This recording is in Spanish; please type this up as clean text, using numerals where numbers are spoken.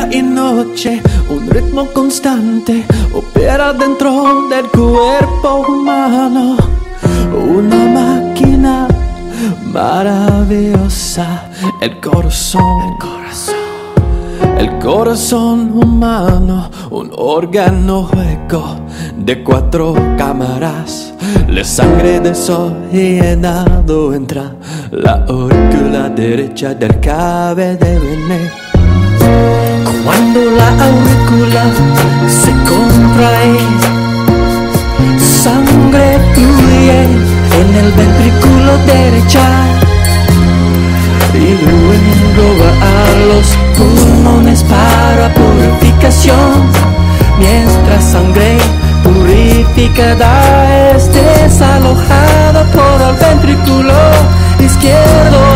día y noche, un ritmo constante opera dentro del cuerpo humano. Una máquina maravillosa, el corazón. El corazón humano, un órgano hueco de 4 cámaras. La sangre desoxigenado entra la aurícula derecha del cabello. Cuando la aurícula se contrae, sangre fluye en el ventrículo derecho y luego va a los pulmones para purificación, mientras sangre purificada es desalojada por el ventrículo izquierdo